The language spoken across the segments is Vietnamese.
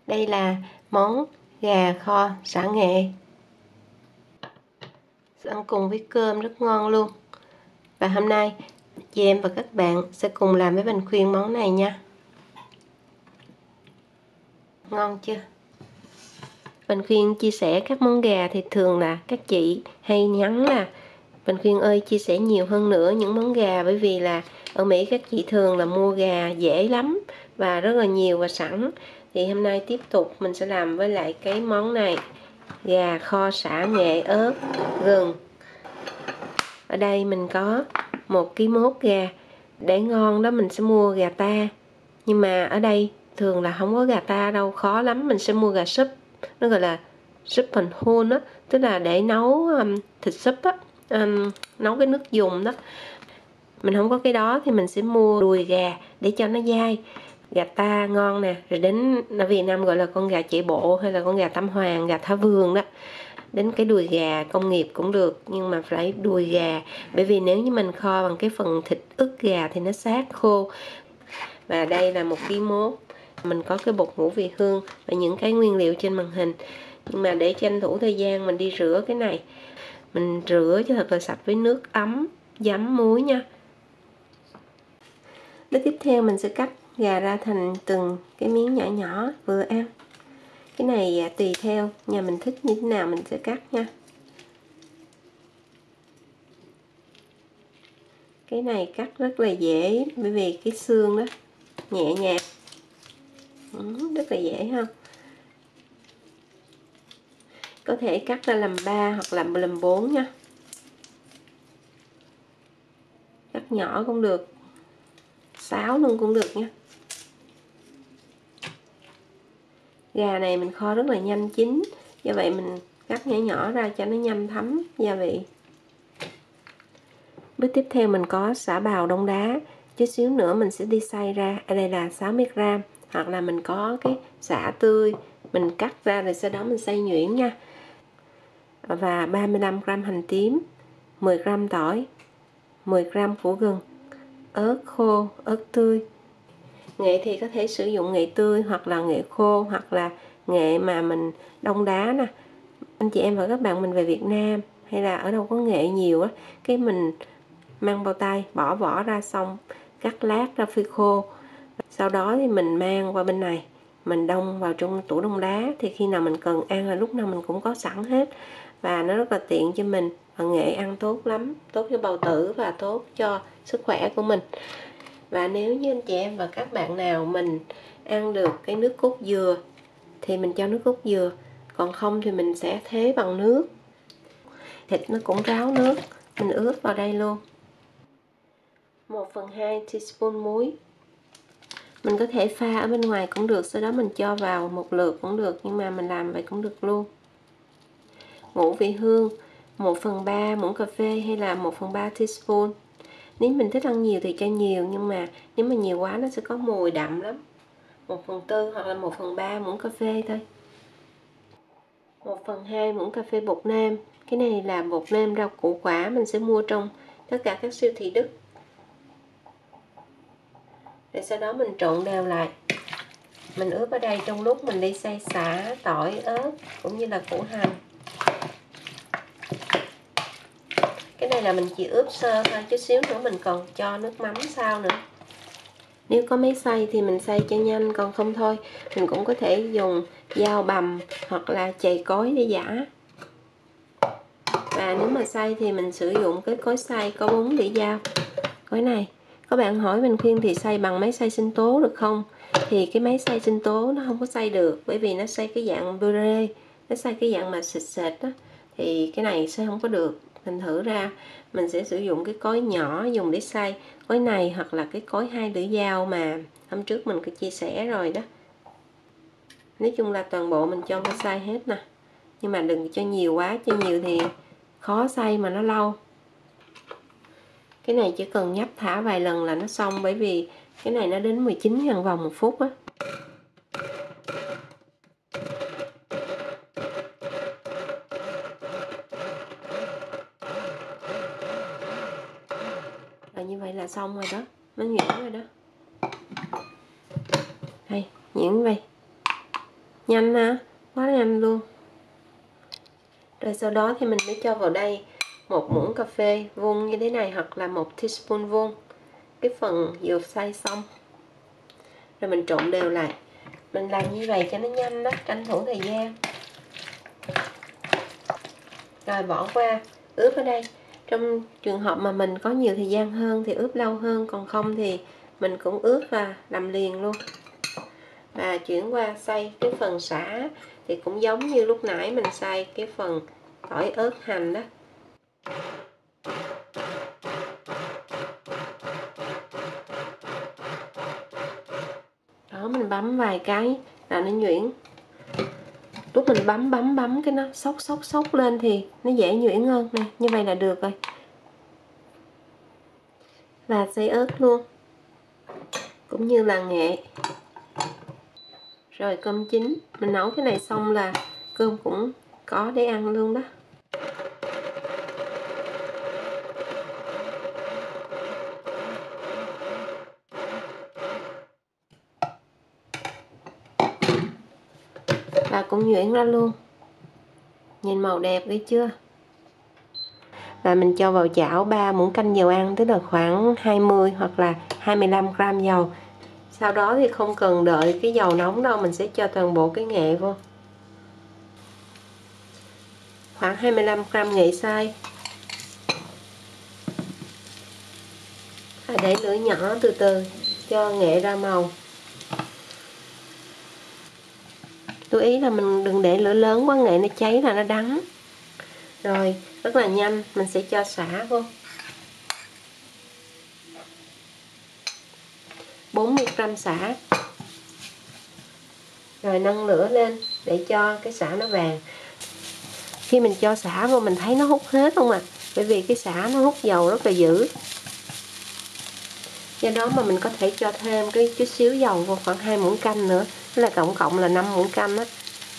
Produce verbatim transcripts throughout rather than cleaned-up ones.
Đây là món gà kho xả nghệ, ăn cùng với cơm rất ngon luôn. Và hôm nay chị em và các bạn sẽ cùng làm với Bình Khuyên món này nha. Ngon chưa? Bình Khuyên chia sẻ các món gà thì thường là các chị hay nhắn là Bình Khuyên ơi chia sẻ nhiều hơn nữa những món gà, bởi vì là ở Mỹ các chị thường là mua gà dễ lắm và rất là nhiều và sẵn. Thì hôm nay tiếp tục mình sẽ làm với lại cái món này, gà kho xả nghệ, ớt, gừng. Ở đây mình có một ký mốt gà. Để ngon đó mình sẽ mua gà ta, nhưng mà ở đây thường là không có gà ta đâu, khó lắm. Mình sẽ mua gà súp, nó gọi là súp hình hun á, tức là để nấu um, thịt súp á, um, nấu cái nước dùng đó. Mình không có cái đó thì mình sẽ mua đùi gà để cho nó dai. Gà ta ngon nè, rồi đến ở Việt Nam gọi là con gà chạy bộ hay là con gà Tam Hoàng, gà Thả Vườn đó. Đến cái đùi gà công nghiệp cũng được, nhưng mà phải đùi gà, bởi vì nếu như mình kho bằng cái phần thịt ức gà thì nó sát khô. Và đây là một ký mốt. Mình có cái bột ngũ vị hương và những cái nguyên liệu trên màn hình. Nhưng mà để tranh thủ thời gian mình đi rửa cái này. Mình rửa cho thật là sạch với nước ấm, giấm, muối nha. Bước tiếp theo mình sẽ cắt gà ra thành từng cái miếng nhỏ nhỏ vừa ăn. Cái này tùy theo nhà mình thích như thế nào mình sẽ cắt nha. Cái này cắt rất là dễ, bởi vì cái xương đó nhẹ nhàng, ừ, rất là dễ không? Có thể cắt ra làm ba hoặc làm làm bốn nha. Cắt nhỏ cũng được, sáu luôn cũng được nha. Gà này mình kho rất là nhanh chín, do vậy mình cắt nhỏ nhỏ ra cho nó nhanh thấm gia vị. Bước tiếp theo mình có sả bào đông đá, chút xíu nữa mình sẽ đi xay ra. Ở đây là sáu mươi gam, hoặc là mình có cái sả tươi mình cắt ra rồi sau đó mình xay nhuyễn nha. Và ba mươi lăm gam hành tím, mười gam tỏi, mười gam củ gừng, ớt khô, ớt tươi. Nghệ thì có thể sử dụng nghệ tươi hoặc là nghệ khô, hoặc là nghệ mà mình đông đá nè. Anh chị em và các bạn mình về Việt Nam hay là ở đâu có nghệ nhiều á, cái mình mang bao tay, bỏ vỏ ra, xong cắt lát ra phơi khô. Sau đó thì mình mang qua bên này, mình đông vào trong tủ đông đá, thì khi nào mình cần ăn là lúc nào mình cũng có sẵn hết. Và nó rất là tiện cho mình, và nghệ ăn tốt lắm, tốt cho bào tử và tốt cho sức khỏe của mình. Và nếu như anh chị em và các bạn nào mình ăn được cái nước cốt dừa thì mình cho nước cốt dừa, còn không thì mình sẽ thế bằng nước. Thịt nó cũng ráo nước, mình ướp vào đây luôn. một phần hai teaspoon muối. Mình có thể pha ở bên ngoài cũng được, sau đó mình cho vào một lượt cũng được, nhưng mà mình làm vậy cũng được luôn. Ngũ vị hương một phần ba muỗng cà phê hay là một phần ba teaspoon. Nếu mình thích ăn nhiều thì cho nhiều, nhưng mà nếu mà nhiều quá nó sẽ có mùi đậm lắm. một phần tư hoặc là một phần ba muỗng cà phê thôi. một phần hai muỗng cà phê bột nêm. Cái này là bột nêm rau củ quả, mình sẽ mua trong tất cả các siêu thị Đức. Rồi sau đó mình trộn đều lại. Mình ướp ở đây trong lúc mình đi xay sả, tỏi, ớt cũng như là củ hành. Cái này là mình chỉ ướp sơ thôi, chút xíu nữa mình còn cho nước mắm sau nữa. Nếu có máy xay thì mình xay cho nhanh, còn không thôi mình cũng có thể dùng dao bằm hoặc là chày cối để giã. Và nếu mà xay thì mình sử dụng cái cối xay có bốn lưỡi dao. Cối này, có bạn hỏi mình khuyên thì xay bằng máy xay sinh tố được không? Thì cái máy xay sinh tố nó không có xay được, bởi vì nó xay cái dạng puree, nó xay cái dạng mà sệt sệt đó, thì cái này sẽ không có được. Mình thử ra, mình sẽ sử dụng cái cối nhỏ dùng để xay, cối này hoặc là cái cối hai lưỡi dao mà hôm trước mình có chia sẻ rồi đó. Nói chung là toàn bộ mình cho vào xay hết nè, nhưng mà đừng cho nhiều quá, cho nhiều thì khó xay mà nó lâu. Cái này chỉ cần nhấp thả vài lần là nó xong, bởi vì cái này nó đến mười chín ngàn vòng một phút á. Và như vậy là xong rồi đó, nó nhuyễn rồi đó. Đây, nhuyễn vậy. Nhanh hả? Quá nhanh luôn. Rồi sau đó thì mình mới cho vào đây một muỗng cà phê vuông như thế này, hoặc là một teaspoon vuông cái phần vừa xay xong. Rồi mình trộn đều lại. Mình làm như vậy cho nó nhanh đó, tranh thủ thời gian. Rồi bỏ qua ướp ở đây. Trong trường hợp mà mình có nhiều thời gian hơn thì ướp lâu hơn, còn không thì mình cũng ướp và làm liền luôn. Và chuyển qua xay cái phần sả thì cũng giống như lúc nãy mình xay cái phần tỏi ớt hành đó. Đó, mình bấm vài cái là nó nhuyễn. Lúc mình bấm bấm bấm cái nó xốc xốc xốc lên thì nó dễ nhuyễn hơn nè, như vậy là được rồi. Và xay ớt luôn, cũng như là nghệ. Rồi cơm chín, mình nấu cái này xong là cơm cũng có để ăn luôn đó. Và cũng nhuyễn ra luôn. Nhìn màu đẹp đấy chưa? Và mình cho vào chảo ba muỗng canh dầu ăn, tức là khoảng hai mươi hoặc là hai mươi lăm gram dầu. Sau đó thì không cần đợi cái dầu nóng đâu, mình sẽ cho toàn bộ cái nghệ vô. Khoảng hai mươi lăm gram nghệ xay. Và để lửa nhỏ từ từ cho nghệ ra màu. Lưu ý là mình đừng để lửa lớn quá, nghệ nó cháy là nó đắng. Rồi, rất là nhanh, mình sẽ cho sả vô. bốn mươi gram sả. Rồi nâng lửa lên để cho cái sả nó vàng. Khi mình cho sả vô mình thấy nó hút hết không ạ? À? Bởi vì cái sả nó hút dầu rất là dữ. Do đó mà mình có thể cho thêm cái chút xíu dầu vô, khoảng hai muỗng canh nữa, tức là tổng cộng là năm muỗng canh á.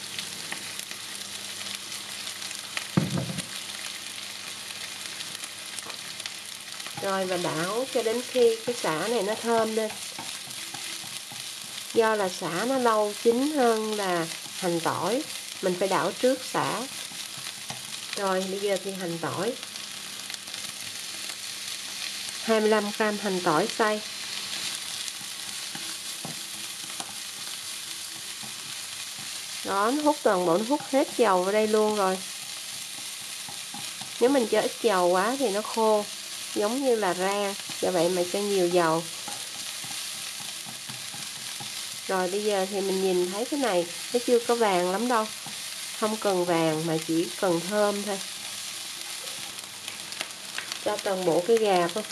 Rồi và đảo cho đến khi cái sả này nó thơm lên. Do là sả nó lâu chín hơn là hành tỏi, mình phải đảo trước sả. Rồi bây giờ thì hành tỏi. hai mươi lăm gram hành tỏi xay. Đó, nó hút toàn bộ, nó hút hết dầu vào đây luôn rồi. Nếu mình cho ít dầu quá thì nó khô, giống như là rang, do vậy mà cho nhiều dầu. Rồi bây giờ thì mình nhìn thấy cái này nó chưa có vàng lắm đâu, không cần vàng mà chỉ cần thơm thôi. Cho toàn bộ cái gà vô.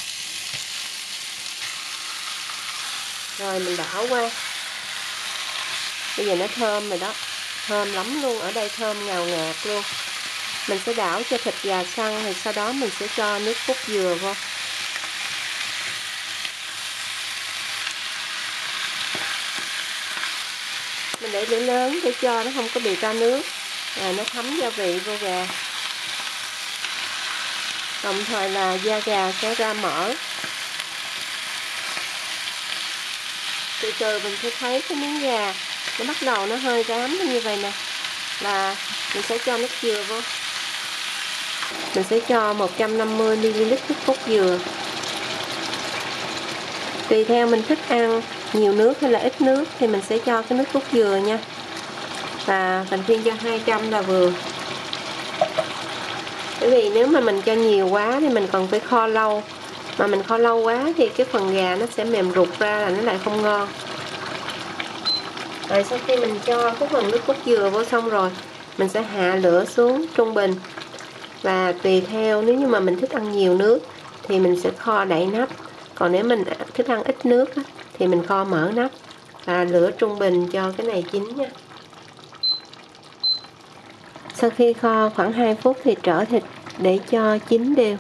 Rồi mình đảo qua. Bây giờ nó thơm rồi đó, thơm lắm luôn, ở đây thơm ngào ngạt luôn. Mình sẽ đảo cho thịt gà săn, rồi sau đó mình sẽ cho nước cốt dừa vô. Mình để lửa lớn để cho nó không có bị ra nước, à, nó thấm gia vị vô gà. Đồng thời là da gà sẽ ra mỡ. Từ từ mình sẽ thấy cái miếng gà nó bắt đầu nó hơi rám như vậy nè, là mình sẽ cho nước dừa vô. Mình sẽ cho một trăm năm mươi mi li lít nước cốt dừa. Tùy theo mình thích ăn nhiều nước hay là ít nước thì mình sẽ cho cái nước cốt dừa nha. Và mình khuyên cho hai trăm là vừa. Bởi vì nếu mà mình cho nhiều quá thì mình còn phải kho lâu. Mà mình kho lâu quá thì cái phần gà nó sẽ mềm rụt ra, là nó lại không ngon. Rồi sau khi mình cho cái phần nước cốt dừa vô xong rồi, mình sẽ hạ lửa xuống trung bình. Và tùy theo, nếu như mà mình thích ăn nhiều nước thì mình sẽ kho đậy nắp. Còn nếu mình thích ăn ít nước thì mình kho mở nắp. Và lửa trung bình cho cái này chín nha. Sau khi kho khoảng hai phút thì trở thịt để cho chín đều.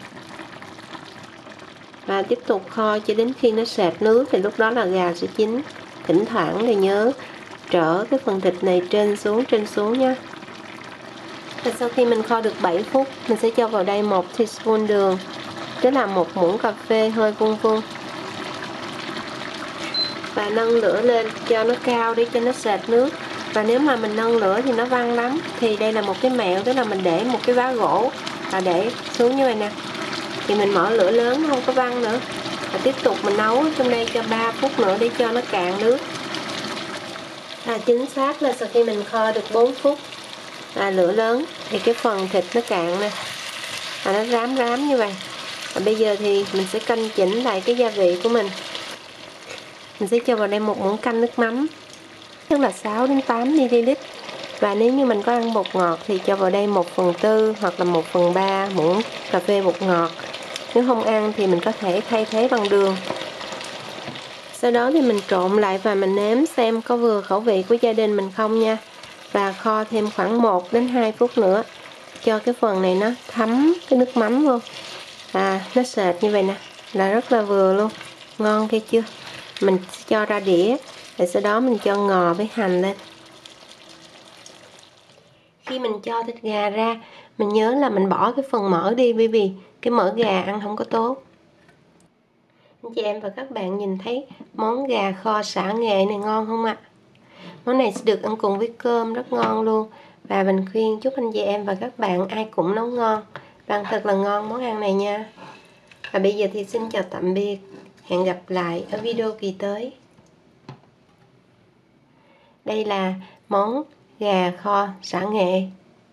Và tiếp tục kho cho đến khi nó sệt nước thì lúc đó là gà sẽ chín. Thỉnh thoảng thì nhớ trở cái phần thịt này trên xuống trên xuống nha. Và sau khi mình kho được bảy phút, mình sẽ cho vào đây một teaspoon đường, tức là một muỗng cà phê hơi vung vung. Và nâng lửa lên cho nó cao để cho nó sệt nước. Và nếu mà mình nâng lửa thì nó văng lắm, thì đây là một cái mẹo, tức là mình để một cái vá gỗ và để xuống như vậy nè, thì mình mở lửa lớn nó không có văng nữa. Và tiếp tục mình nấu trong đây cho ba phút nữa để cho nó cạn nước. À, chính xác là sau khi mình kho được bốn phút à, lửa lớn thì cái phần thịt nó cạn nè, và nó rám rám như vậy. Và bây giờ thì mình sẽ canh chỉnh lại cái gia vị của mình. Mình sẽ cho vào đây một muỗng canh nước mắm, tức là sáu đến tám mi li lít. Và nếu như mình có ăn bột ngọt thì cho vào đây một phần tư hoặc là một phần ba muỗng cà phê bột ngọt. Nếu không ăn thì mình có thể thay thế bằng đường. Sau đó thì mình trộn lại và mình nếm xem có vừa khẩu vị của gia đình mình không nha. Và kho thêm khoảng một đến hai phút nữa cho cái phần này nó thấm cái nước mắm vô. À, nó sệt như vậy nè, là rất là vừa luôn. Ngon kia chưa? Mình cho ra đĩa, rồi sau đó mình cho ngò với hành lên. Khi mình cho thịt gà ra, mình nhớ là mình bỏ cái phần mỡ đi, bởi vì cái mỡ gà ăn không có tốt. Anh chị em và các bạn nhìn thấy món gà kho xả nghệ này ngon không ạ? Món này sẽ được ăn cùng với cơm rất ngon luôn. Và mình khuyên chúc anh chị em và các bạn ai cũng nấu ngon và ăn thật là ngon món ăn này nha. Và bây giờ thì xin chào tạm biệt. Hẹn gặp lại ở video kỳ tới. Đây là món gà kho xả nghệ.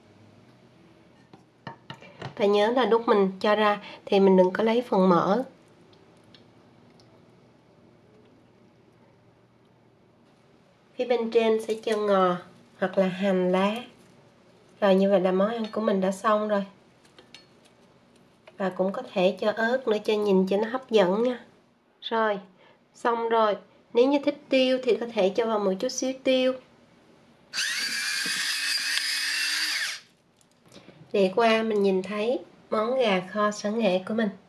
Và nhớ là lúc mình cho ra thì mình đừng có lấy phần mỡ. Phía bên trên sẽ cho ngò hoặc là hành lá. Rồi như vậy là món ăn của mình đã xong rồi. Và cũng có thể cho ớt nữa cho nhìn cho nó hấp dẫn nha. Rồi, xong rồi. Nếu như thích tiêu thì có thể cho vào một chút xíu tiêu. Để qua mình nhìn thấy món gà kho xả nghệ của mình.